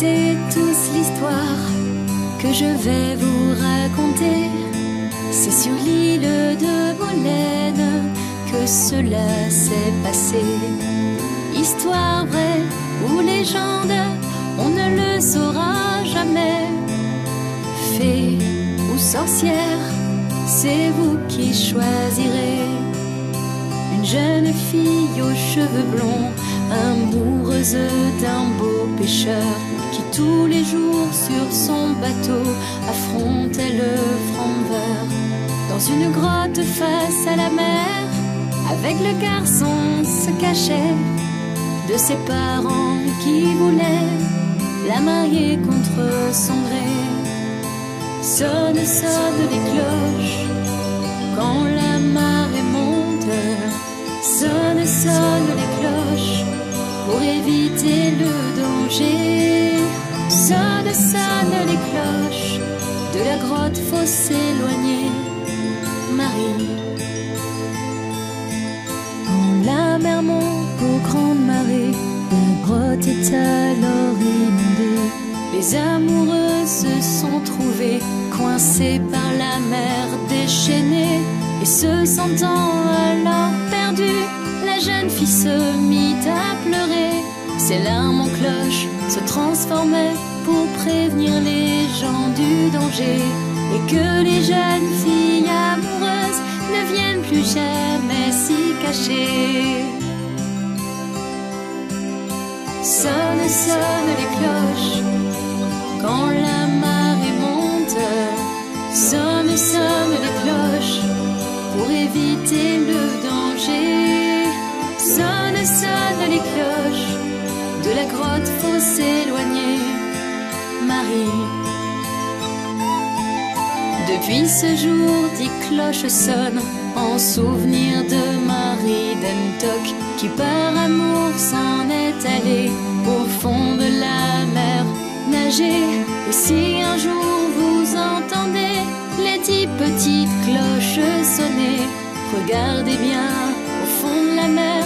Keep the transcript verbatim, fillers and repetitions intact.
Écoutez tous l'histoire que je vais vous raconter. C'est sur l'île de Molène que cela s'est passé. Histoire vraie ou légende, on ne le saura jamais. Fée ou sorcière, c'est vous qui choisirez. Une jeune fille aux cheveux blonds, amoureuse d'un beau pêcheur, qui tous les jours sur son bateau affrontait le frondeur. Dans une grotte face à la mer, avec le garçon se cachait de ses parents qui voulaient la marier contre son gré. Sonne, sonne les cloches quand la marée monte. Sonne, sonne les cloches pour éviter le danger. Sonne, sonne les cloches, de la grotte faut s'éloigner. Marie. Quand la mer monte aux grandes marées, la grotte est alors inondée. Les amoureux se sont trouvés coincés par la mer déchaînée. Et se sentant alors perdue, la jeune fille se mit à pleurer. Ses larmes en cloches se transformaient pour prévenir les gens du danger, et que les jeunes filles amoureuses ne viennent plus jamais s'y cacher. Sonne, sonne les cloches quand la marée monte. Sonne, sonne les cloches pour éviter le danger. Sonne, sonne les cloches, de la grotte faut s'éloigner. Marie. Depuis ce jour, dix cloches sonnent en souvenir de Marie d'Entock, qui par amour s'en est allée au fond de la mer nager. Et si un jour vous entendez les dix petites cloches sonner, regardez bien au fond de la mer.